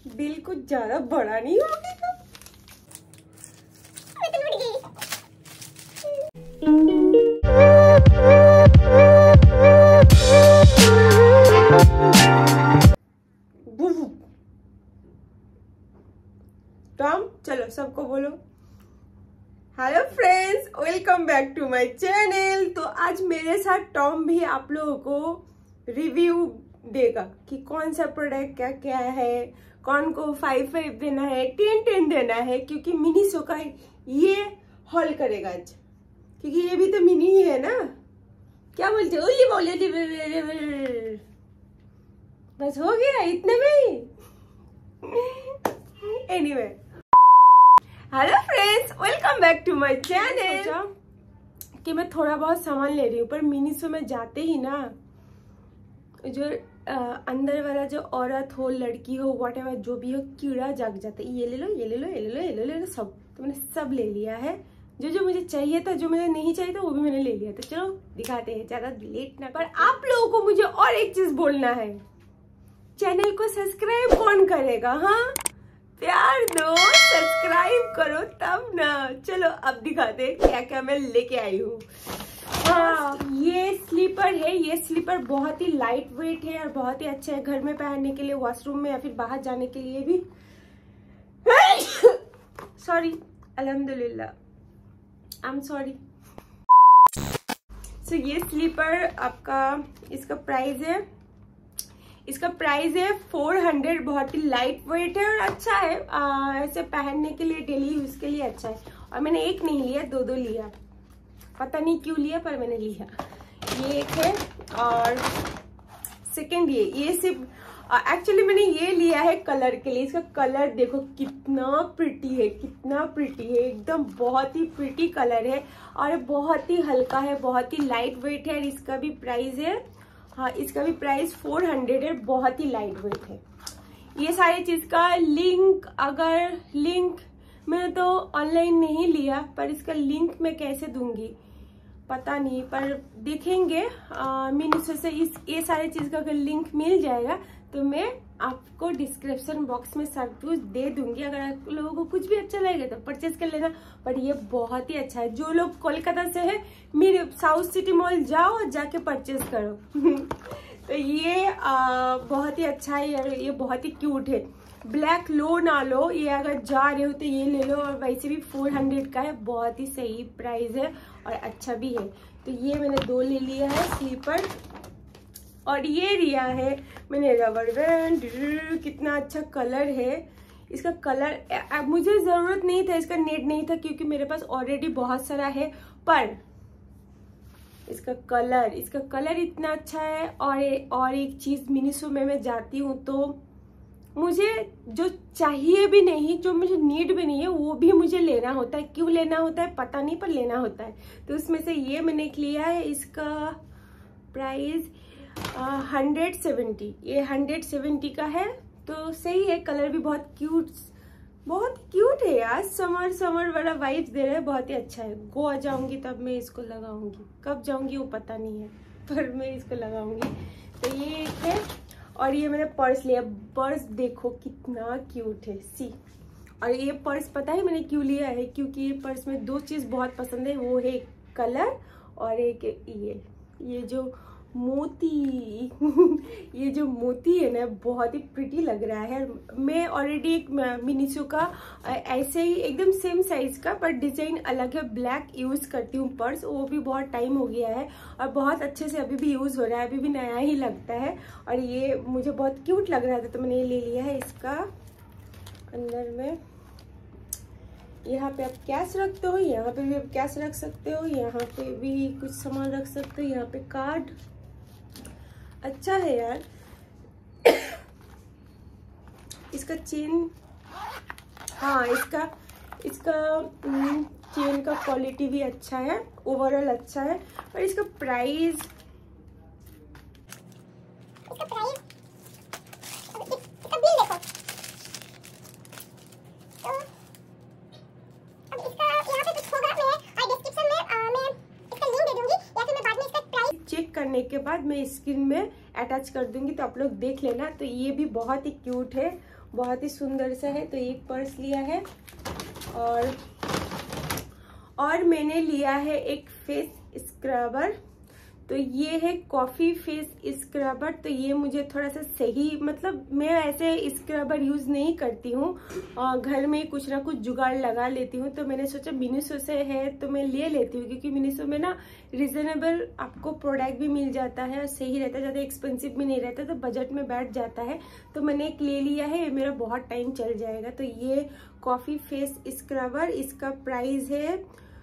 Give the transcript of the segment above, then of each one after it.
दिल कुछ ज्यादा बड़ा नहीं हो गया? टॉम, चलो सबको बोलो hello friends, welcome back to my channel. तो आज मेरे साथ टॉम भी आप लोगों को रिव्यू देगा कि कौन सा प्रोडक्ट क्या क्या है, कौन को 5 देना है, 10 देना है, क्योंकि मिनी शो का ये हॉल करेगा आज, क्योंकि ये भी तो मिनी ही है ना। क्या बोलते हो? ये बोले बस हो गया इतने में ही। Anyway, hello friends, welcome back to my channel. कि मैं थोड़ा बहुत सामान ले रही हूँ, पर मिनी शो में जाते ही ना जो अंदर वाला जो औरत हो, लड़की हो, व्हाटएवर जो भी हो, कीड़ा जाग जाता है। ये ले लो, ये ले लो, ये ले लो, ये ले लो, सब। तो मैंने सब ले लिया है, जो जो मुझे चाहिए था, जो मुझे नहीं चाहिए था वो भी मैंने ले लिया था। चलो दिखाते हैं, ज्यादा लेट ना। पर आप लोगों को मुझे और एक चीज बोलना है, चैनल को सब्सक्राइब कौन करेगा? हाँ, प्यार दो, सब्सक्राइब करो तब ना। चलो अब दिखाते हैं क्या क्या मैं लेके आई हूँ। हाँ, ये स्लीपर है। ये स्लीपर बहुत ही लाइट वेट है और बहुत ही अच्छा है घर में पहनने के लिए, वॉशरूम में या फिर बाहर जाने के लिए भी। सॉरी, अल्हम्दुलिल्लाह, आई एम सॉरी। सो ये स्लीपर आपका, इसका प्राइस है 400। बहुत ही लाइट वेट है और अच्छा है, ऐसे पहनने के लिए, डेली यूज के लिए अच्छा है। और मैंने एक नहीं लिया, दो लिया, पता नहीं क्यों लिया, पर मैंने लिया। ये एक है और सेकंड ये सिर्फ एक्चुअली मैंने ये लिया है कलर के लिए। इसका कलर देखो कितना प्रिटी है, कितना प्रिटी है, एकदम बहुत ही प्रिटी कलर है और बहुत ही हल्का है, बहुत ही लाइट वेट है। और इसका भी प्राइस है, हाँ, इसका भी प्राइस 400 है, बहुत ही लाइट वेट है। ये सारी चीज का लिंक मैंने तो ऑनलाइन नहीं लिया, पर इसका लिंक मैं कैसे दूंगी पता नहीं, पर देखेंगे। मिनी से ये सारी चीज का अगर लिंक मिल जाएगा तो मैं आपको डिस्क्रिप्शन बॉक्स में सब कुछ दे दूंगी। अगर आप लोगों को कुछ भी अच्छा लगेगा तो परचेज कर लेना। पर ये बहुत ही अच्छा है। जो लोग कोलकाता से है, मेरे साउथ सिटी मॉल जाओ और जाके परचेज करो। तो ये बहुत ही अच्छा है, ये बहुत ही क्यूट है। ब्लैक लो ना लो, ये अगर जा रहे हो तो ये ले लो। और वैसे भी 400 का है, बहुत ही सही प्राइस है और अच्छा भी है। तो ये मैंने 2 ले लिया है स्लीपर। और ये लिया है मैंने रबर बैंड। कितना अच्छा कलर है इसका। कलर मुझे जरूरत नहीं था, इसका नेट नहीं था, क्योंकि मेरे पास ऑलरेडी बहुत सारा है। पर इसका कलर इतना अच्छा है। और एक चीज, मिनी शो में मैं जाती हूँ तो मुझे जो चाहिए भी नहीं, जो मुझे नीड भी नहीं है, वो भी मुझे लेना होता है। क्यों लेना होता है पता नहीं, पर लेना होता है। तो उसमें से ये मैंने लिया है। इसका प्राइस 170, ये 170 का है। तो सही है, कलर भी बहुत क्यूट है यार। समर वाला वाइब्स दे रहा है, बहुत ही अच्छा है। गोवा जाऊंगी तब मैं इसको लगाऊंगी, कब जाऊंगी वो पता नहीं है, पर मैं इसको लगाऊंगी। तो ये एक है। और ये मैंने पर्स लिया। पर्स देखो कितना क्यूट है, सी। और ये पर्स पता है मैंने क्यों लिया है? क्योंकि ये पर्स में 2 चीज बहुत पसंद है, वो है कलर और एक ये जो मोती। ये जो मोती है ना, बहुत ही प्रिटी लग रहा है। मैं ऑलरेडी एक मिनी शो का ऐसे ही एकदम सेम साइज का, पर डिजाइन अलग है, ब्लैक यूज करती हूँ पर्स। वो भी बहुत टाइम हो गया है और बहुत अच्छे से अभी भी यूज हो रहा है, अभी भी नया ही लगता है। और ये मुझे बहुत क्यूट लग रहा था तो मैंने ये ले लिया है। इसका अंदर में यहाँ पे आप कैश रखते हो, यहाँ पे भी आप कैश रख सकते हो, यहाँ पे भी कुछ सामान रख सकते हो, यहाँ पे कार्ड। अच्छा है यार। इसका चेन, हाँ, इसका चेन का क्वालिटी भी अच्छा है, ओवरऑल अच्छा है। और इसका प्राइस करने के बाद मैं स्क्रीन में अटैच कर दूंगी तो आप लोग देख लेना। तो ये भी बहुत ही क्यूट है, बहुत ही सुंदर सा है। तो एक पर्स लिया है और मैंने लिया है एक फेस स्क्रबर। तो ये है कॉफी फेस स्क्रबर। तो ये मुझे थोड़ा सा सही, मतलब मैं ऐसे स्क्रबर यूज नहीं करती हूँ और घर में कुछ ना कुछ जुगाड़ लगा लेती हूँ। तो मैंने सोचा मिनीसो से है तो मैं ले लेती हूँ, क्योंकि मिनीसो में ना रिजनेबल आपको प्रोडक्ट भी मिल जाता है और सही रहता है, ज़्यादा एक्सपेंसिव भी नहीं रहता, तो बजट में बैठ जाता है। तो मैंने एक ले लिया है, मेरा बहुत टाइम चल जाएगा। तो ये कॉफी फेस स्क्रबर, इसका प्राइस है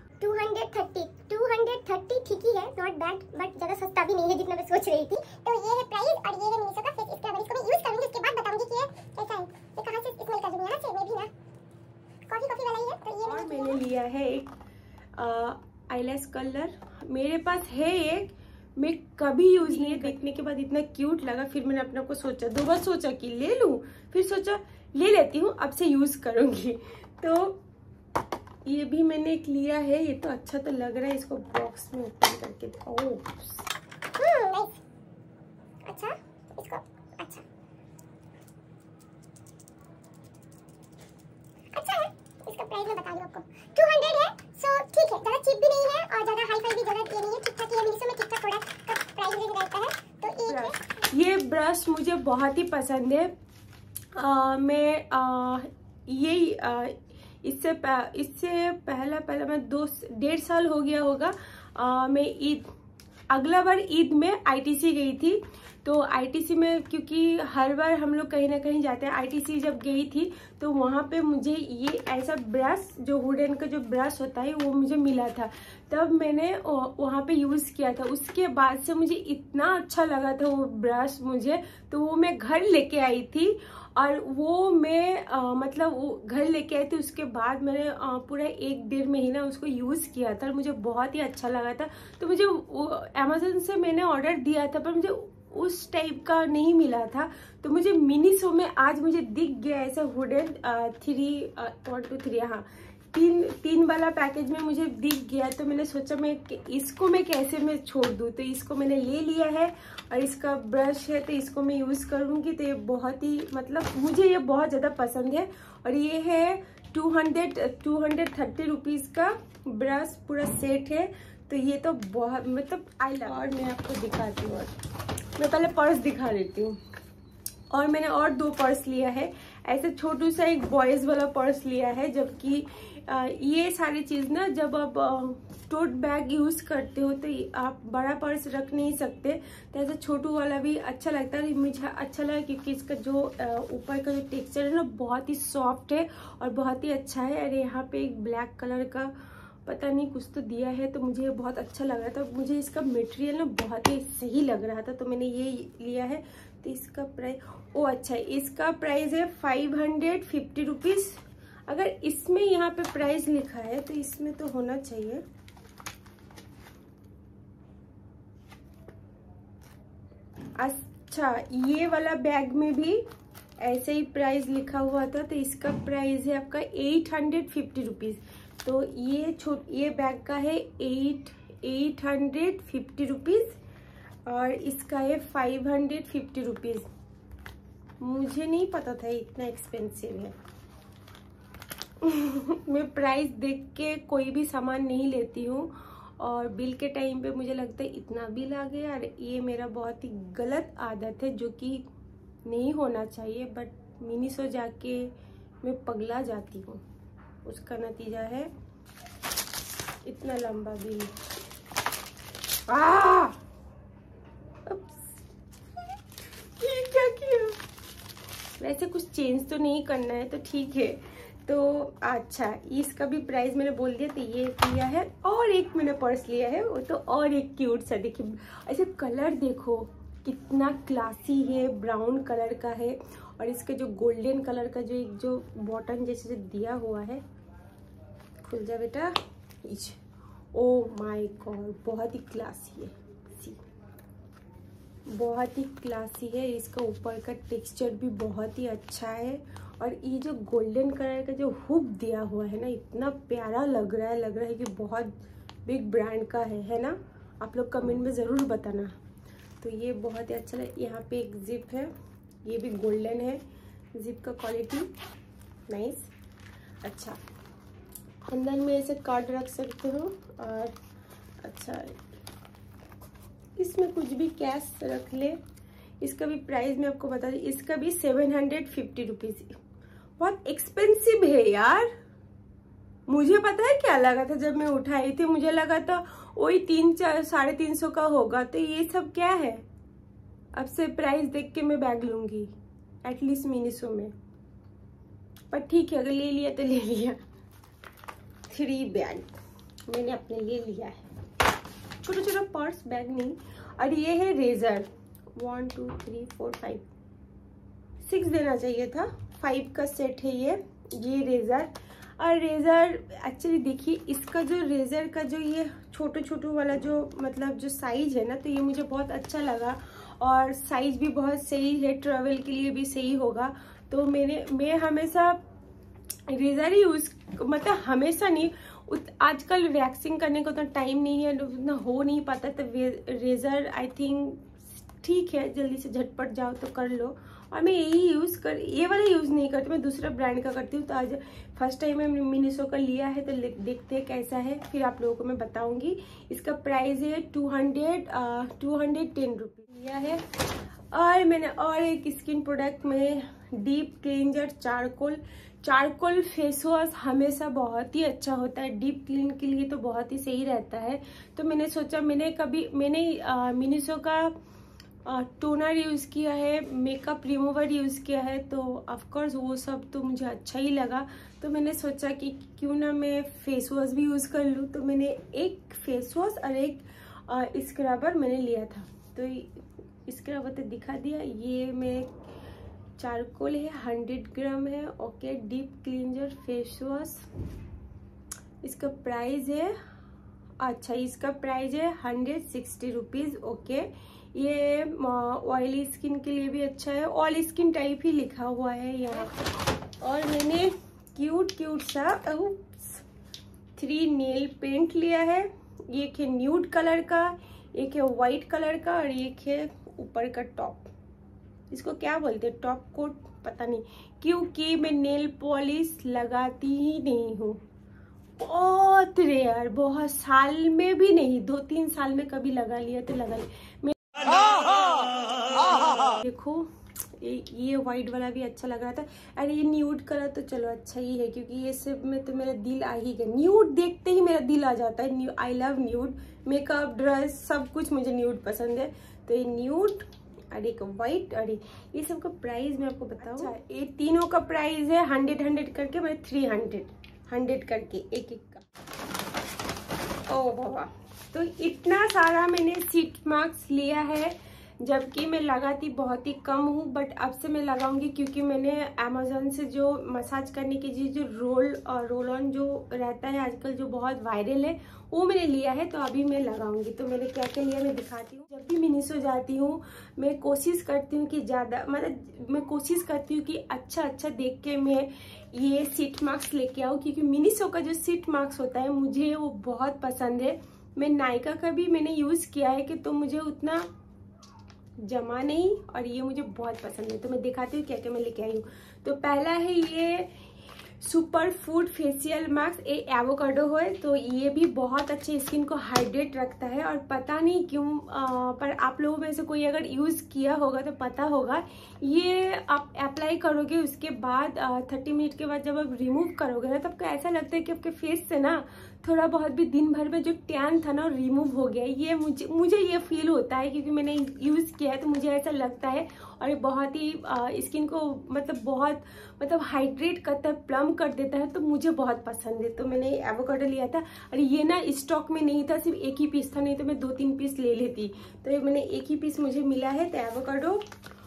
230 ठीक ही है, नॉट बैड, बट ज्यादा सस्ता भी नहीं है जितना मैं सोच रही थी। तो ये है प्राइस और ये है मिनीसो का फेस स्क्रबर। इसको मैं यूज करूंगी, उसके बाद बताऊंगी कि ये कैसा है, ये कहां से स्मेल कर रही है ना, से मैं भी ना कॉफी वाला ही है। तो ये और मैंने लिया है एक आईलैश कलर, मेरे पास है एक, मैं कभी यूज नहीं, देखने के बाद इतना क्यूट लगा, फिर मैंने अपने को सोचा, 2 बार सोचा कि ले लूं, फिर सोचा ले लेती हूँ, अब से यूज करूंगी। तो ये भी मैंने एक लिया है, ये तो अच्छा तो लग रहा है, इसको बॉक्स में ओपन करके। नाइस, अच्छा, इसको अच्छा है। इसका प्राइस मैं बता दूं आपको, 200 है। सो ठीक है, ज्यादा चीप भी नहीं है और ज्यादा हाई फाई भी जरूरत ये नहीं है, ठीक ठाक है। मिनीसो में ठीक ठाक प्रोडक्ट का प्राइस रेंज रहता है। तो एक ये ब्रश मुझे बहुत ही पसंद है। इससे पहला मैं 1.5 साल हो गया होगा, मैं अगला बार ईद में आईटीसी गई थी। तो आईटीसी में, क्योंकि हर बार हम लोग कहीं ना कहीं जाते हैं, आईटीसी जब गई थी तो वहाँ पे मुझे ये ऐसा ब्रश, जो वुडन का जो ब्रश होता है, वो मुझे मिला था, तब मैंने वहाँ पे यूज़ किया था। उसके बाद से मुझे इतना अच्छा लगा था वो ब्रश मुझे, तो वो मैं घर लेके आई थी और वो मैं मतलब वो घर लेके आई थी। उसके बाद मैंने पूरा 1-1.5 महीना उसको यूज़ किया था और मुझे बहुत ही अच्छा लगा था। तो मुझे अमेज़न से मैंने ऑर्डर दिया था, पर मुझे उस टाइप का नहीं मिला था। तो मुझे मिनीसो में आज मुझे दिख गया ऐसा वुडन 3 हाँ 3 वाला पैकेज में मुझे दिख गया। तो मैंने सोचा इसको मैं कैसे मैं छोड़ दूँ, तो इसको मैंने ले लिया है और इसका ब्रश है तो इसको मैं यूज़ करूँगी। तो ये बहुत ही, मतलब मुझे ये बहुत ज़्यादा पसंद है। और ये है 230 रुपीज़ का ब्रश, पूरा सेट है। तो ये तो बहुत, मतलब आई लव। और मैं आपको दिखाती हूँ, मैं पहले पर्स दिखा देती हूँ। और मैंने और 2 पर्स लिया है, ऐसे छोटू सा एक बॉयज़ वाला पर्स लिया है। जबकि ये सारी चीज़ ना, जब आप टोट बैग यूज़ करते हो तो आप बड़ा पर्स रख नहीं सकते, तो ऐसा छोटू वाला भी अच्छा लगता है। मुझे अच्छा लगा क्योंकि इसका जो ऊपर का जो टेक्सचर है ना, बहुत ही सॉफ्ट है और बहुत ही अच्छा है। अरे यहाँ पे एक ब्लैक कलर का पता नहीं कुछ तो दिया है, तो मुझे बहुत अच्छा लग रहा था। मुझे इसका मटेरियल ना बहुत ही सही लग रहा था, तो मैंने ये लिया है। तो इसका प्राइस, अच्छा, इसका प्राइस है 550 रुपीज़। अगर इसमें यहाँ पे प्राइस लिखा है तो इसमें तो होना चाहिए। अच्छा, ये वाला बैग में भी ऐसे ही प्राइस लिखा हुआ था, तो इसका प्राइस है आपका 850 रुपीज़। तो ये बैग का है 850 रुपीज़ और इसका है 550 रुपीज़। मुझे नहीं पता था इतना एक्सपेंसिव है। मैं प्राइस देख के कोई भी सामान नहीं लेती हूँ और बिल के टाइम पे मुझे लगता है इतना बिल आ गया। और ये मेरा बहुत ही गलत आदत है, जो कि नहीं होना चाहिए, बट मिनीसो जाके मैं पगला जाती हूँ। उसका नतीजा है इतना लंबा बिल। ये क्या किया? वैसे कुछ चेंज तो नहीं करना है तो ठीक है। तो अच्छा, इसका भी प्राइस मैंने बोल दिया। तो ये लिया है और एक मैंने पर्स लिया है, वो तो और एक क्यूट सा, देखिए ऐसे कलर देखो कितना क्लासी है, ब्राउन कलर का है और इसके जो गोल्डन कलर का जो बटन जैसे दिया हुआ है, खुल जा बेटा। ओ माय गॉड, बहुत ही क्लासी है, बहुत ही क्लासी है। इसका ऊपर का टेक्सचर भी बहुत ही अच्छा है और ये जो गोल्डन कलर का जो हुक दिया हुआ है ना, इतना प्यारा लग रहा है कि बहुत बिग ब्रांड का है ना। आप लोग कमेंट में ज़रूर बताना। तो ये बहुत ही अच्छा है। यहाँ पे एक जिप है, ये भी गोल्डन है, जिप का क्वालिटी नाइस। अच्छा, अंदर में ऐसे कार्ड रख सकते हो और अच्छा इसमें कुछ भी कैश रख ले। इसका भी प्राइस मैं आपको बता दी, इसका भी 750 रुपीज। बहुत एक्सपेंसिव है यार। मुझे पता है क्या लगा था जब मैं उठाई थी, मुझे लगा था वही 300-350 का होगा। तो ये सब क्या है, अब से प्राइस देख के मैं बैग लूंगी एटलीस्ट मिनिसो में। पर ठीक है, अगर ले लिया तो ले लिया। 3 बैग मैंने अपने लिए लिया है, छोटा छोटा पर्स बैग नहीं। और ये है रेजर, 1 2 3 4 5 6 देना चाहिए था, 5 का सेट है ये रेजर। और रेजर एक्चुअली देखिए, इसका जो रेजर का जो ये छोटू वाला जो मतलब जो साइज है ना, तो ये मुझे बहुत अच्छा लगा और साइज भी बहुत सही है, ट्रेवल के लिए भी सही होगा। तो मैं हमेशा रेजर ही यूज, मतलब हमेशा नहीं, आजकल वैक्सिंग करने को तो टाइम नहीं है, उतना हो नहीं पाता। तो रेजर आई थिंक ठीक है, जल्दी से झटपट जाओ तो कर लो। और मैं यही ये वाला यूज नहीं करती, मैं दूसरा ब्रांड का करती हूँ। तो आज फर्स्ट टाइम मैंने मिनिसो का लिया है, तो देखते हैं कैसा है, फिर आप लोगों को मैं बताऊंगी। इसका प्राइस है 210 रुपीज लिया है। और मैंने और एक स्किन प्रोडक्ट में deep cleanser charcoal face wash हमेशा बहुत ही अच्छा होता है, डीप क्लीन के लिए तो बहुत ही सही रहता है। तो मैंने सोचा, मैंने मिनिसो का टोनर यूज किया है, मेकअप रिमूवर यूज किया है, तो ऑफकोर्स वो सब तो मुझे अच्छा ही लगा। तो मैंने सोचा कि क्यों ना मैं फेस वॉश भी यूज कर लूँ। तो मैंने एक फेस वॉश और एक स्क्रबर मैंने लिया था। तो स्क्रबर तो दिखा दिया, ये मैं चारकोल है, 100 ग्राम है। Okay, deep cleanser face wash, इसका प्राइस है, अच्छा इसका प्राइस है 160 रुपीज। ओके, ये ऑयली स्किन के लिए भी अच्छा है, ऑल स्किन टाइप ही लिखा हुआ है यहाँ। और मैंने क्यूट सा 3 नेल पेंट लिया है। एक है न्यूड कलर का, एक है व्हाइट कलर का, और एक है ऊपर का टॉप, इसको क्या बोलते हैं, टॉप कोट पता नहीं, क्योंकि मैं नेल पॉलिश लगाती ही नहीं हूँ, बहुत रेयर, बहुत साल में भी नहीं, 2-3 साल में कभी लगा लिया तो लगा लिया। देखो ये व्हाइट वाला भी अच्छा लग रहा था। अरे ये न्यूड कलर तो चलो अच्छा ही है, क्योंकि ये सब में तो मेरा दिल आ ही गया, न्यूड देखते ही मेरा दिल आ जाता है। I love nude, makeup, dress, सब कुछ मुझे न्यूड पसंद है। तो ये न्यूड और एक व्हाइट, और ये सब का प्राइस मैं आपको बताऊं। अच्छा, ये तीनों का प्राइस है 100 करके, मैं 300 करके एक का। ओ बाबा, तो इतना सारा मैंने सीट मार्क्स लिया है, जबकि मैं लगाती बहुत ही कम हूँ, बट अब से मैं लगाऊंगी, क्योंकि मैंने अमेजोन से जो मसाज करने की चीज, जो रोल ऑन जो रहता है आजकल, जो बहुत वायरल है, वो मैंने लिया है। तो अभी मैं लगाऊंगी। तो मैंने क्या क्या लिया मैं दिखाती हूँ। जब भी मिनिसो जाती हूँ, मैं कोशिश करती हूँ कि ज्यादा, मतलब मैं कोशिश करती हूँ कि अच्छा देख के मैं ये सीट मार्क्स लेके आऊँ, क्योंकि मिनिसो का जो सीट मार्क्स होता है मुझे वो बहुत पसंद है। मैं नायका का भी मैंने यूज किया है कि तो मुझे उतना जमा नहीं, और ये मुझे बहुत पसंद है। तो मैं दिखाती हूँ क्या क्या मैं लेके आई हूँ। तो पहला है ये सुपर फूड फेशियल मास्क, ये एवोकाडो है। तो ये भी बहुत अच्छे स्किन को हाइड्रेट रखता है, और पता नहीं क्यों पर आप लोगों में से कोई अगर यूज किया होगा तो पता होगा। ये आप अप्लाई करोगे, उसके बाद 30 मिनट के बाद जब आप रिमूव करोगे ना, तब आपको ऐसा लगता है कि आपके फेस से ना थोड़ा बहुत भी दिन भर में जो टैन था ना रिमूव हो गया। ये मुझे ये फील होता है, क्योंकि मैंने यूज किया है, तो मुझे ऐसा लगता है। और ये बहुत ही स्किन को मतलब हाइड्रेट करता है, प्लम कर देता है, तो मुझे बहुत पसंद है। तो मैंने एवोकाडो लिया था, और ये ना स्टॉक में नहीं था, सिर्फ एक ही पीस था, नहीं तो मैं 2-3 पीस ले लेती। तो ये मैंने एक ही पीस मुझे मिला है, तो एवोकाडो।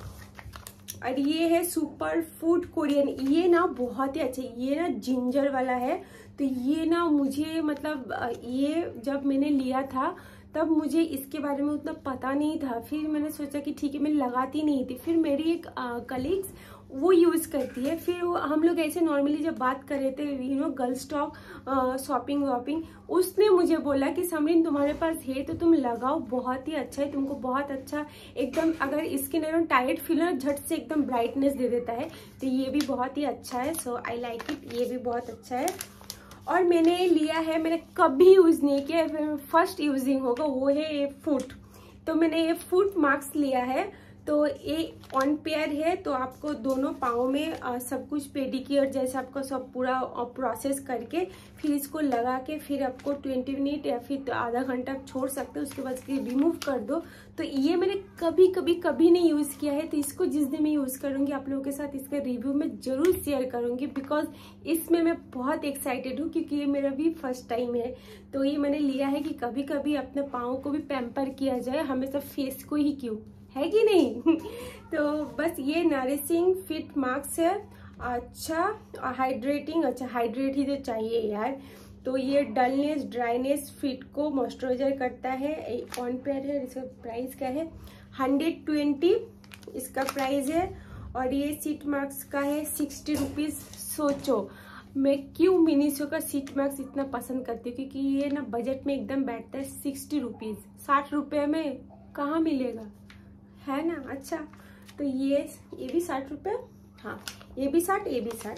और ये है सुपर फूड कोरियन, ये ना बहुत ही अच्छा, ये ना जिंजर वाला है। तो ये ना मुझे मतलब ये जब मैंने लिया था तब मुझे इसके बारे में उतना पता नहीं था। फिर मैंने सोचा कि ठीक है, मैं लगाती नहीं थी। फिर मेरी एक कलीग्स वो यूज करती है। फिर हम लोग ऐसे नॉर्मली जब बात कर रहे थे गर्ल्स टॉक शॉपिंग वॉपिंग, उसने मुझे बोला कि समरीन तुम्हारे पास है तो तुम लगाओ, बहुत ही अच्छा है, तुमको बहुत अच्छा एकदम अगर स्किन एकदम टाइट फील हो झट से एकदम ब्राइटनेस दे देता है, तो ये भी बहुत ही अच्छा है। सो आई लाइक इट, ये भी बहुत अच्छा है। और मैंने लिया है, मैंने कभी यूज नहीं किया, फर्स्ट यूजिंग होगा, वो है ये फुट। तो मैंने ये फुट मास्क लिया है, तो ये ऑन पेयर है, तो आपको दोनों पाँव में सब कुछ पेडिक्योर जैसे आपको सब पूरा प्रोसेस करके फिर इसको लगा के फिर आपको 20 मिनट या फिर आधा घंटा छोड़ सकते हो, उसके बाद रिमूव कर दो। तो ये मैंने कभी नहीं यूज़ किया है, तो इसको जिस दिन मैं यूज़ करूँगी आप लोगों के साथ इसका रिव्यू मैं ज़रूर शेयर करूँगी, बिकॉज इसमें मैं बहुत एक्साइटेड हूँ क्योंकि ये मेरा भी फर्स्ट टाइम है। तो ये मैंने लिया है कि कभी कभी अपने पाँव को भी पैम्पर किया जाए, हमेशा फेस को ही क्यों, है कि नहीं। तो बस ये नरिशिंग फिट मास्क है, अच्छा हाइड्रेटिंग, अच्छा हाइड्रेट ही तो चाहिए यार। तो ये डलनेस ड्राइनेस फिट को मॉइस्चराइजर करता है, ऑन पेयर है। इसका प्राइस क्या है 120 इसका प्राइस है। और ये सीट मास्क का है 60 रुपीज़। सोचो मैं क्यों मिनीसो का सीट मास्क इतना पसंद करती हूँ, क्योंकि ये ना बजट में एकदम बैठता है। 60 रुपीज़, 60 रुपये में कहाँ मिलेगा, है ना। अच्छा तो ये भी 60 रुपये, हाँ ये भी 60, ये भी 60।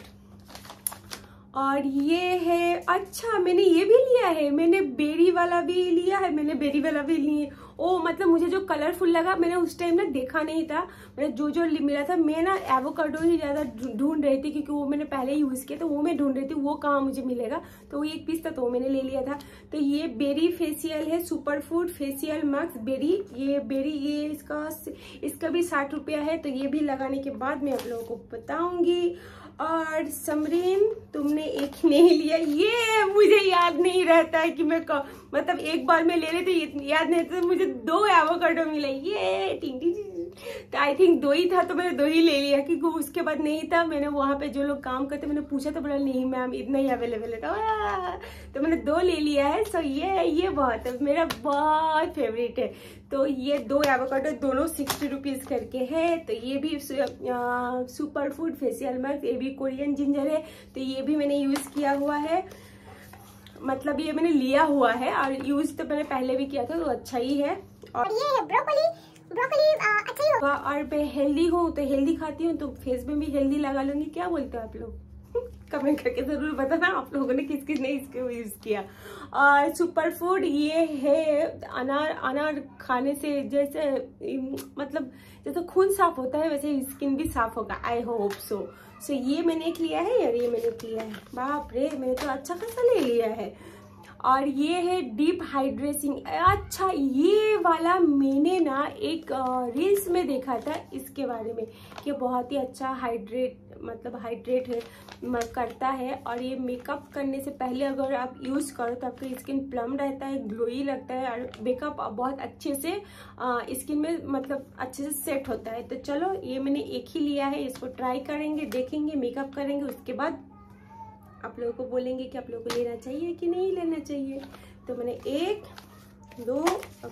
और ये है, अच्छा मैंने ये भी लिया है, मैंने बेरी वाला भी लिया है, मैंने बेरी वाला भी लिए। ओ मतलब मुझे जो कलरफुल लगा मैंने उस टाइम ना देखा नहीं था, मैंने जो मिला था, मैं ना एवोकाडो ही ज़्यादा ढूंढ रही थी क्योंकि वो मैंने पहले यूज़ किया, तो वो मैं ढूंढ रही थी वो कहाँ मुझे मिलेगा, तो वो एक पीस था तो मैंने ले लिया था। तो ये बेरी फेशियल है, super food facial mask berry, ये बेरी ये इसका भी 60 रुपया है। तो ये भी लगाने के बाद मैं आप लोगों को बताऊंगी। और समरीन तुमने एक नहीं लिया, ये मुझे याद नहीं रहता है कि मैं मतलब एक बार में ले रही थी, याद नहीं रहता, मुझे 2 एवोकाडो मिला, ये टिंग। तो आई थिंक 2 ही था तो मैंने 2 ही ले लिया, क्योंकि उसके बाद नहीं था। मैंने वहाँ पे जो लोग काम करते मैंने पूछा तो बोला नहीं मैम इतना ही अवेलेबल है, तो मैंने 2 ले लिया है। सो ये बहुत है, मेरा बहुत फेवरेट है। तो ये 2 एवोकाडो दोनों 60 रुपीज़ करके है। तो ये भी सुपर फूड फेशियल मास्क, ये भी कोरियन जिंजर है, तो ये भी मैंने यूज़ किया हुआ है, मतलब ये मैंने लिया हुआ है और यूज़ तो मैंने पहले भी किया था, तो अच्छा ही है। और ये है ब्रोकोली अच्छा ही होगा। और मैं हेल्दी हूँ तो हेल्दी खाती हूँ, तो फेस में भी हेल्दी लगा लूंगी। क्या बोलते हो आप लोग कमेंट करके जरूर बताना आप लोगों ने किस किस ने इसको यूज किया। और सुपर फूड ये है, अनार खाने से जैसे मतलब जैसे खून साफ होता है वैसे स्किन भी साफ होगा, आई होप सो। सो ये मैंने एक लिया है और ये मैंने एक लिया है, बाप रे मैंने तो अच्छा खासा ले लिया है। और ये है डीप हाइड्रेटिंग, अच्छा ये वाला मैंने ना एक रील्स में देखा था इसके बारे में कि बहुत ही अच्छा हाइड्रेट है करता है। और ये मेकअप करने से पहले अगर आप यूज़ करो तो आपकी स्किन प्लम रहता है, ग्लोई लगता है और मेकअप बहुत अच्छे से स्किन में मतलब अच्छे से सेट होता है। तो चलो ये मैंने एक ही लिया है, इसको ट्राई करेंगे, देखेंगे, मेकअप करेंगे, उसके बाद आप लोगों को बोलेंगे कि आप लोगों को लेना चाहिए कि नहीं लेना चाहिए। तो मैंने 1 2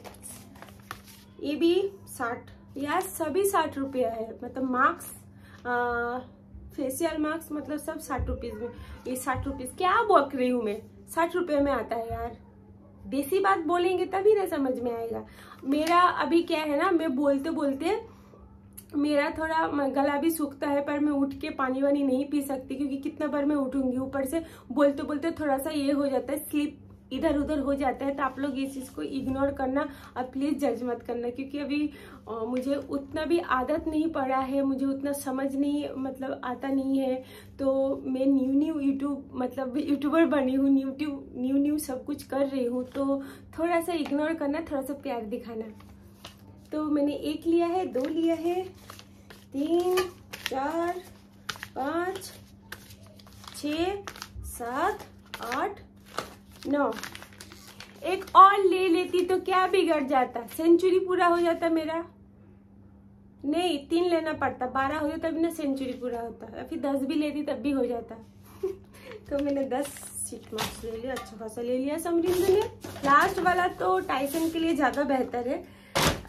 ये भी 60, यार सभी 60 रुपया है, मतलब मास्क फेशियल मास्क मतलब सब 60 रुपीज़ में। ये 60 रुपीज़ क्या बोल रही हूँ मैं, 60 रुपये में आता है यार। देसी बात बोलेंगे तभी ना समझ में आएगा। मेरा अभी क्या है ना, मैं बोलते बोलते मेरा थोड़ा गला भी सूखता है, पर मैं उठ के पानी वानी नहीं पी सकती क्योंकि कितना बार मैं उठूंगी, ऊपर से बोलते बोलते थोड़ा सा ये हो जाता है, स्लिप इधर उधर हो जाता है। तो आप लोग ये चीज़ को इग्नोर करना और प्लीज़ जज मत करना, क्योंकि अभी मुझे उतना भी आदत नहीं पड़ा है, मुझे उतना समझ नहीं मतलब आता नहीं है। तो मैं न्यू यूट्यूबर बनी हूँ, न्यू सब कुछ कर रही हूँ, तो थोड़ा सा इग्नोर करना, थोड़ा सा प्यार दिखाना। तो मैंने 1 लिया है, 2 लिया है, 3 4 5 6 7 8 9, एक और ले लेती तो क्या बिगड़ जाता, सेंचुरी पूरा हो जाता मेरा। नहीं 3 लेना पड़ता, 12 हो जाता तब ना सेंचुरी पूरा होता, या फिर 10 भी लेती तब भी हो जाता। तो मैंने 10 सीट मास्क ले लिया, अच्छा खासा ले लिया समरीन ने। लास्ट वाला तो टाइसन के लिए ज़्यादा बेहतर है,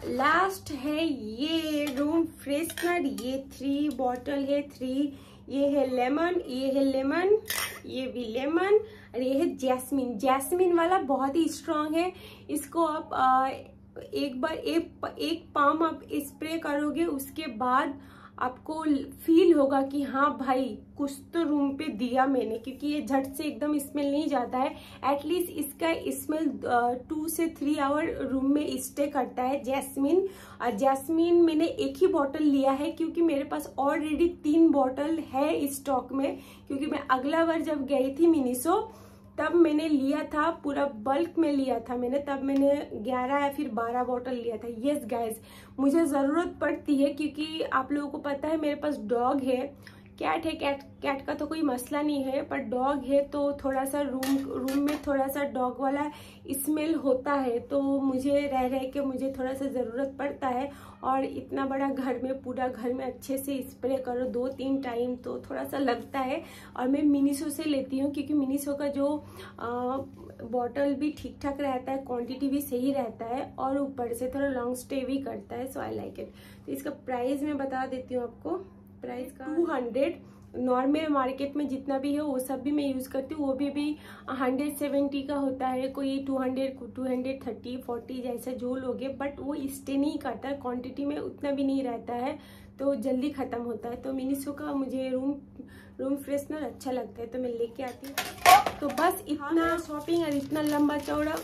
लास्ट है ये रूम फ्रेशनर, ये 3 बॉटल है 3। ये है लेमन, ये है लेमन, ये भी लेमन, और ये है जैस्मिन। जैस्मिन वाला बहुत ही स्ट्रांग है। इसको आप एक बार एक पाम आप स्प्रे करोगे, उसके बाद आपको फील होगा कि हाँ भाई कुछ तो रूम पे दिया मैंने, क्योंकि ये झट से एकदम स्मेल नहीं जाता है। एटलीस्ट इसका स्मेल 2 से 3 आवर रूम में स्टे करता है जैस्मिन। और जैस्मिन मैंने एक ही बॉटल लिया है क्योंकि मेरे पास ऑलरेडी 3 बॉटल है स्टॉक में, क्योंकि मैं अगला बार जब गई थी मिनीसो तब मैंने लिया था, पूरा बल्क में लिया था मैंने, तब मैंने 11 या फिर 12 बॉटल लिया था। यस गाइज, मुझे ज़रूरत पड़ती है क्योंकि आप लोगों को पता है मेरे पास डॉग है, कैट है। कैट का तो कोई मसला नहीं है, पर डॉग है तो थोड़ा सा रूम में थोड़ा सा डॉग वाला स्मेल होता है, तो मुझे रह के मुझे थोड़ा सा ज़रूरत पड़ता है। और इतना बड़ा घर में, पूरा घर में अच्छे से स्प्रे करो 2-3 टाइम, तो थोड़ा सा लगता है। और मैं मिनीसो से लेती हूँ क्योंकि मिनीसो का जो बॉटल भी ठीक ठाक रहता है, क्वांटिटी भी सही रहता है, और ऊपर से थोड़ा लॉन्ग स्टे भी करता है। So I like it. तो इसका प्राइस मैं बता देती हूँ आपको। प्राइस का 200, नॉर्मल मार्केट में जितना भी है वो सब भी मैं यूज करती हूँ, वो भी 170 का होता है, कोई 200, 230, 40 जैसा जो लोगे, बट वो स्टे नहीं करता है, क्वांटिटी में उतना भी नहीं रहता है, तो जल्दी खत्म होता है। तो मिनीसो का मुझे रूम फ्रेशनर अच्छा लगता है, तो मैं लेके आती हूँ। तो बस इतना शॉपिंग और इतना लंबा चौड़ा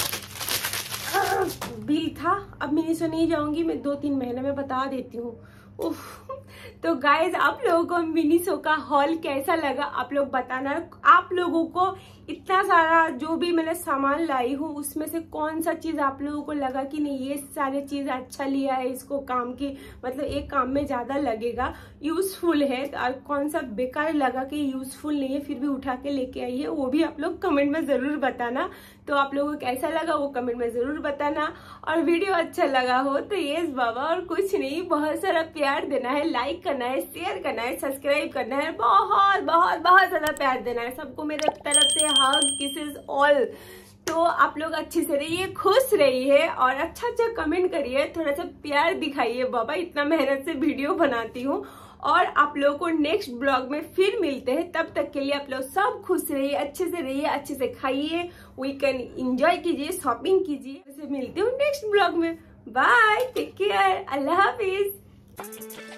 बिल था। अब मिनीसो नहीं जाऊंगी मैं 2-3 महीने में, बता देती हूँ। तो गाइज, आप लोगों को मिनीसो का हॉल कैसा लगा आप लोग बताना। आप लोगों को इतना सारा जो भी मैंने सामान लाई हूँ उसमें से कौन सा चीज आप लोगों को लगा कि नहीं ये सारे चीज अच्छा लिया है, इसको काम की मतलब एक काम में ज्यादा लगेगा, यूजफुल है, और कौन सा बेकार लगा कि यूजफुल नहीं है फिर भी उठा के लेके आई है, वो भी आप लोग कमेंट में जरूर बताना। तो आप लोगों को कैसा लगा वो कमेंट में जरूर बताना, और वीडियो अच्छा लगा हो तो यस बाबा, और कुछ नहीं, बहुत सारा प्यार देना है, लाइक करना है, शेयर करना है, सब्सक्राइब करना है, बहुत बहुत बहुत ज्यादा प्यार देना है सबको मेरे तरफ से। Hug, kisses all. तो आप लोग अच्छे से रहिए, खुश रहिए, और अच्छा कमेंट करिए, थोड़ा सा प्यार दिखाइए बाबा, इतना मेहनत से वीडियो बनाती हूँ। और आप लोगों को नेक्स्ट ब्लॉग में फिर मिलते हैं, तब तक के लिए आप लोग सब खुश रहिए, अच्छे से रहिए, अच्छे से खाइए, वीकेंड एंजॉय कीजिए, शॉपिंग कीजिए। मिलते हूँ नेक्स्ट ब्लॉग में। बाय, टेक केयर, अल्लाह हाफिज।